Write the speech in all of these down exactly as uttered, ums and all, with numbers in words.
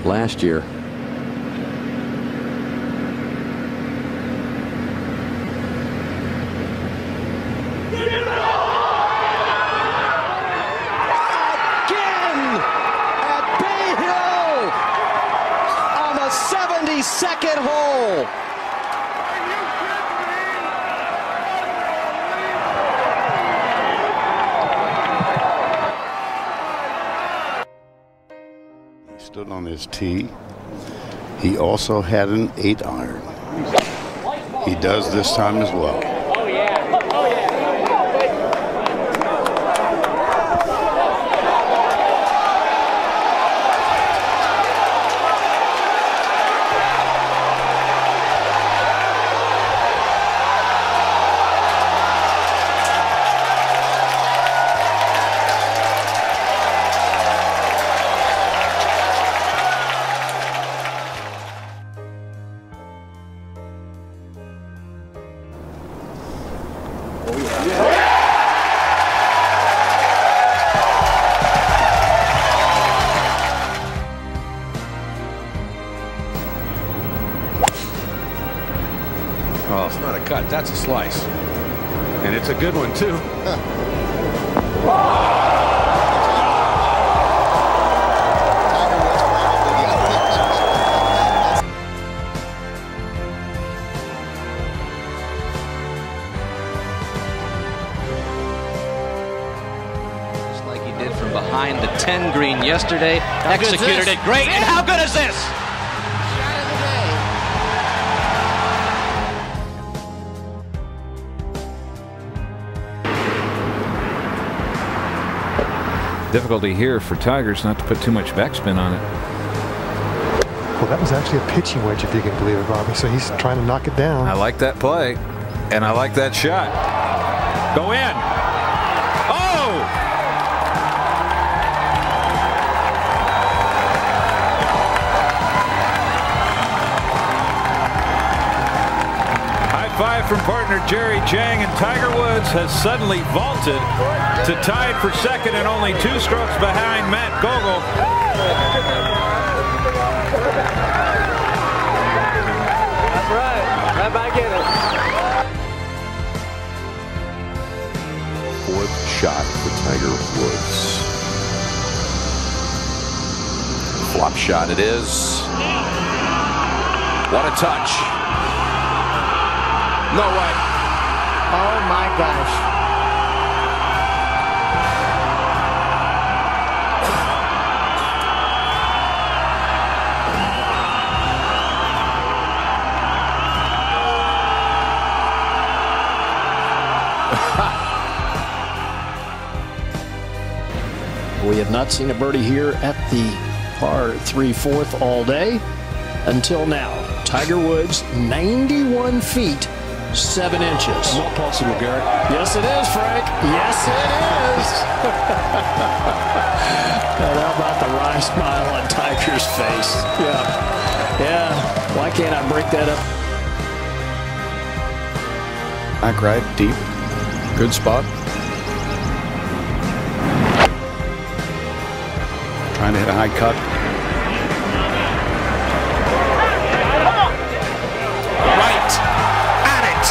last year. Second hole. He stood on his tee. He also had an eight iron. He does this time as well. Oh yeah. Oh yeah. Oh, it's not a cut, that's a slice. And it's a good one, too. Just like he did from behind the ten green yesterday. How executed it great. And how good is this? Difficulty here for Tigers not to put too much backspin on it. Well, that was actually a pitching wedge, if you can believe it, Bobby. So he's trying to knock it down. I like that play, and I like that shot. Go in. Oh! High five from partner Jerry Jang, and Tiger Woods has suddenly vaulted to tied for second and only two strokes behind Matt Gogol. That's right. Right back in it. Fourth shot for Tiger Woods. Flop shot it is. What a touch. No way. Oh my gosh. We have not seen a birdie here at the par three fourth all day until now. Tiger Woods, ninety-one feet, seven inches. Not possible, Garrett. Yes, it is, Frank. Yes, it is. And how about the wry smile on Tiger's face? Yeah. Yeah. Why can't I break that up? Back right, deep. Good spot. Trying to hit a high cut. Right at it.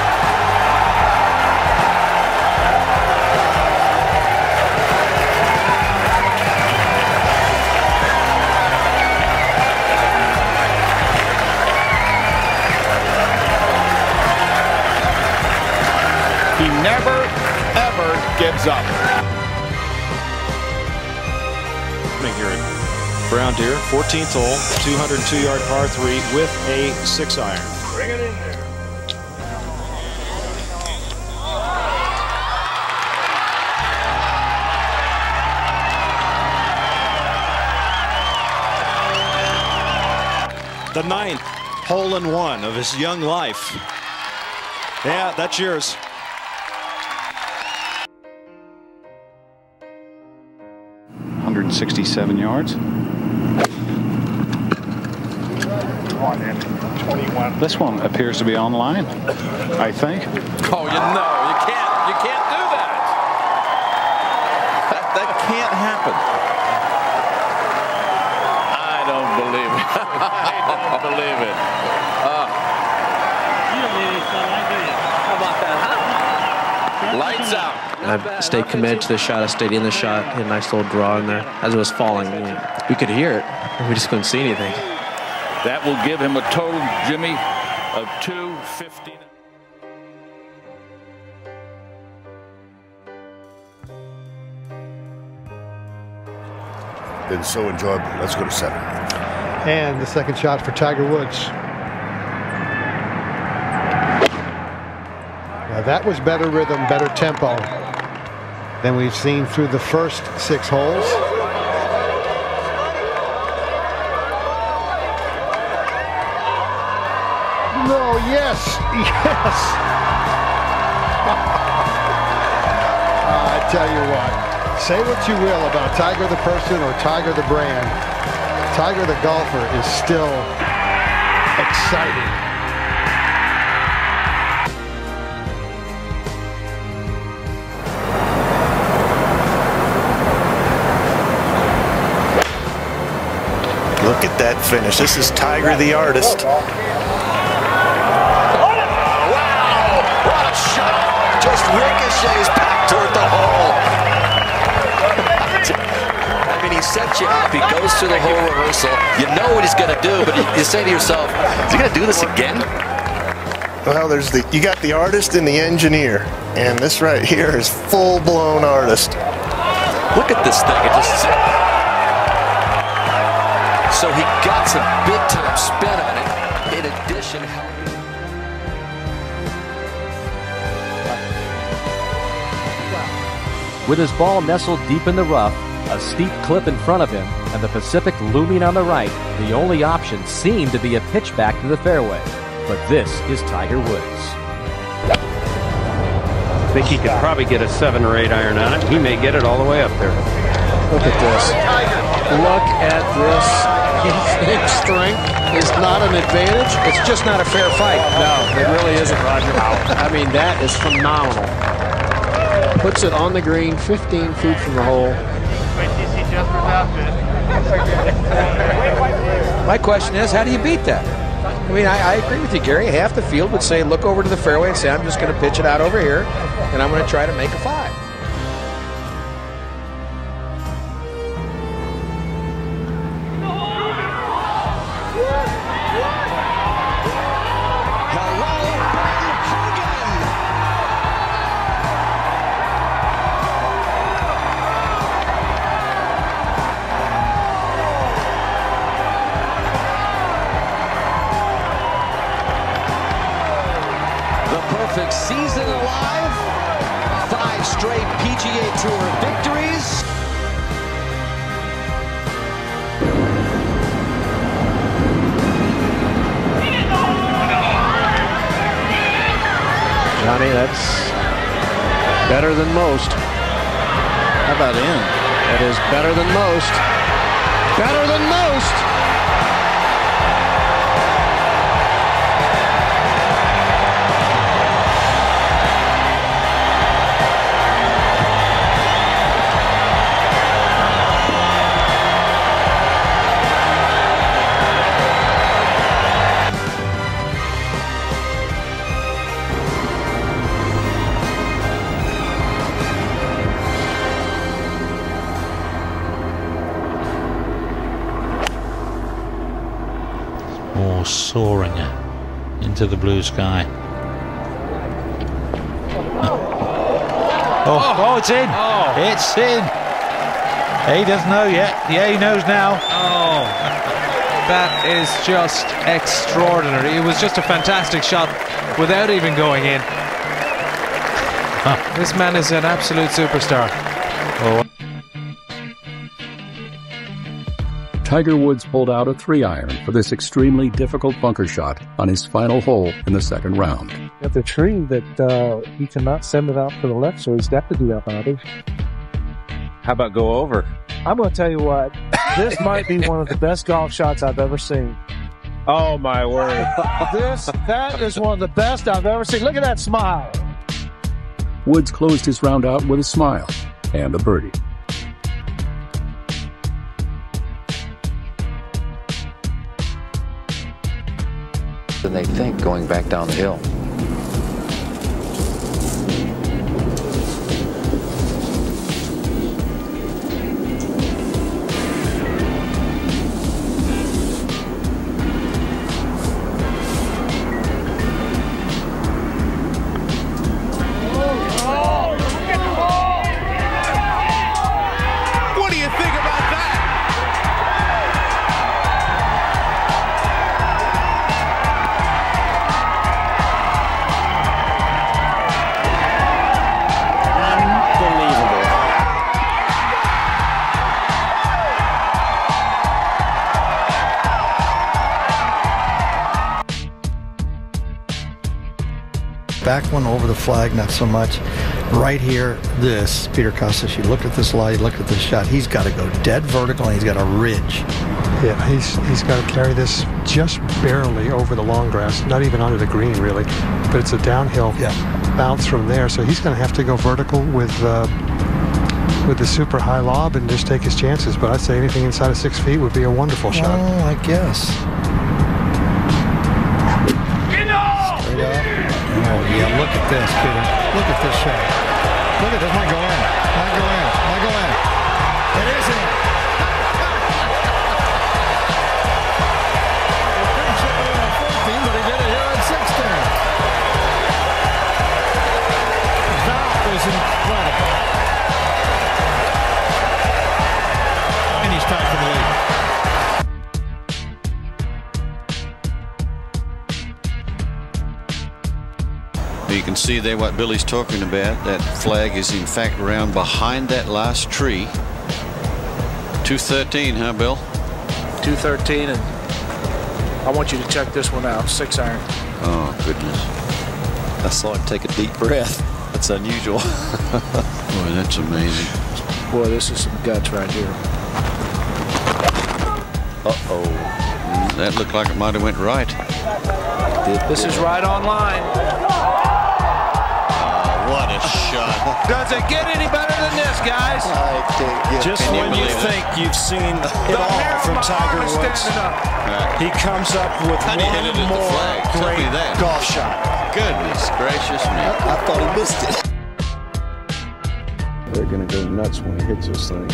He never, ever gives up. Here at Brown Deer, fourteenth hole, two hundred two yard par three with a six iron. Bring it in there. The ninth hole in one of his young life. Yeah, that's yours. one hundred sixty-seven yards. This one appears to be online, I think. Oh, you know, you can't, you can't do that. That, that can't happen. I don't believe it. I don't believe it. Uh, How about that, huh? lights out. I stayed committed to the shot. I stayed in the shot. Hit a nice little draw in there. As it was falling, you know, we could hear it. We just couldn't see anything. That will give him a total, Jimmy, of two fifty. Been so enjoyable. Let's go to seven. And the second shot for Tiger Woods. Now that was better rhythm, better tempo than we've seen through the first six holes. No, yes, yes. I tell you what, say what you will about Tiger the person or Tiger the brand, Tiger the golfer is still exciting. Look at that finish. This is Tiger the artist. Just ricochets back toward the hole. I mean, he sets you up. He goes through the whole reversal. You know what he's going to do, but you, you say to yourself, is he going to do this again? Well, there's the you got the artist and the engineer, and this right here is full-blown artist. Look at this thing. It just so he got some big-time spin on it. In addition. With his ball nestled deep in the rough, a steep cliff in front of him, and the Pacific looming on the right, the only option seemed to be a pitch back to the fairway. But this is Tiger Woods. I think he could probably get a seven or eight iron on it. He may get it all the way up there. Look at this. Look at this. You think strength is not an advantage? It's just not a fair fight. No, it really isn't, Roger. I mean, that is phenomenal. Puts it on the green, fifteen feet from the hole. My question is, how do you beat that? I mean, I, I agree with you, Gary. Half the field would say, look over to the fairway and say, I'm just going to pitch it out over here, and I'm going to try to make a five. Perfect season alive, five straight P G A Tour victories. Johnny, that's better than most. How about in? That is better than most. Better than most. More soaring into the blue sky. Oh, oh, it's in. Oh. It's in. He doesn't know yet. Yeah, he knows now. Oh, that is just extraordinary. It was just a fantastic shot without even going in. Huh. This man is an absolute superstar. Oh. Tiger Woods pulled out a three iron for this extremely difficult bunker shot on his final hole in the second round. At the tree that uh, he cannot send it out to the left, so he's got to do that, Bobby. How about go over? I'm going to tell you what, this might be one of the best golf shots I've ever seen. Oh, my word. This, that is one of the best I've ever seen. Look at that smile. Woods closed his round out with a smile and a birdie. than they think going back down the hill. What do you think about that? Back one over the flag, not so much. Right here, this, Peter Kostis, you look at this lie, you look at this shot, he's got to go dead vertical and he's got a ridge. Yeah, he's he's got to carry this just barely over the long grass, not even onto the green really, but it's a downhill yeah. bounce from there, so he's going to have to go vertical with uh, with the super high lob and just take his chances, but I'd say anything inside of six feet would be a wonderful shot. Oh, I guess. Straight up. Oh, yeah, look at this, Peter. Look at this shot. Look at this. Might go in. Might go in. Might go in. It is in. He couldn't chip it in on fourteen, but he did it here on sixteen. That was incredible. And he's tied for the lead. You can see there what Billy's talking about. That flag is in fact around behind that last tree. two thirteen, huh, Bill? two thirteen, and I want you to check this one out. Six iron. Oh, goodness. I saw him take a deep breath. That's unusual. Boy, that's amazing. Boy, this is some guts right here. Uh-oh. That looked like it might have went right. This is right on line. What a shot. Does it get any better than this, guys? Just when you think you've seen it all from Tiger Woods, he comes up with one more great golf shot. Goodness gracious me. I thought he missed it. They're going to go nuts when he hits this thing.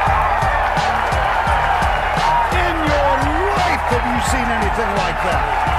Seen anything like that.